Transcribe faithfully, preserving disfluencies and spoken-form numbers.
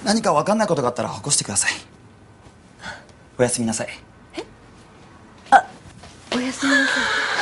何か分かんないことがあったら起こしてください。おやすみなさい。 え？あ、おやすみなさい。